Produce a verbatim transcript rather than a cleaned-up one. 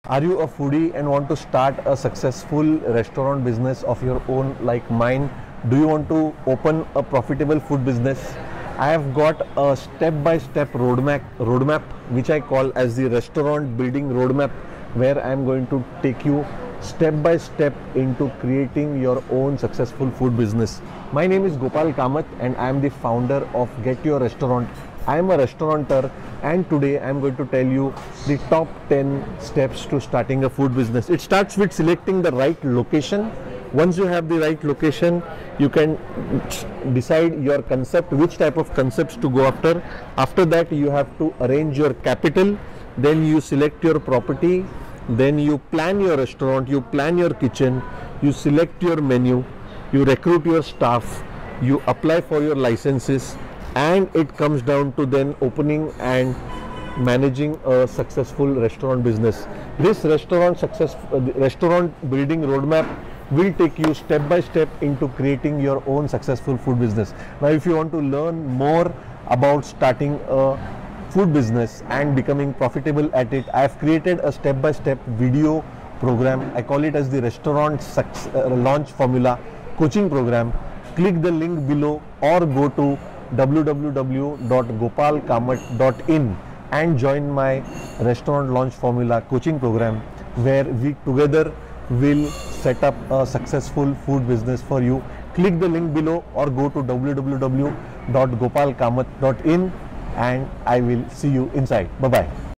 Are you a foodie and want to start a successful restaurant business of your own like mine? Do you want to open a profitable food business? I have got a step-by-step roadmap, roadmap which I call as the restaurant building roadmap, where I am going to take you step by step into creating your own successful food business. My name is Gopal Kamath and I am the founder of Get Your Restaurant. I am a restaurateur and today I am going to tell you the top ten steps to starting a food business. It starts with selecting the right location. Once you have the right location, you can decide your concept, which type of concepts to go after. After that, you have to arrange your capital, then you select your property, then you plan your restaurant, you plan your kitchen, you select your menu, you recruit your staff, you apply for your licenses, and it comes down to then opening and managing a successful restaurant business. This restaurant success uh, restaurant building roadmap will take you step by step into creating your own successful food business. Now, if you want to learn more about starting a food business and becoming profitable at it, I have created a step by step video program. I call it as the restaurant success, uh, launch formula coaching program. Click the link below or go to w w w dot gopal kamath dot in and join my restaurant launch formula coaching program, where we together will set up a successful food business for you. Click the link below or go to w w w dot gopal kamath dot in and I will see you inside. Bye bye.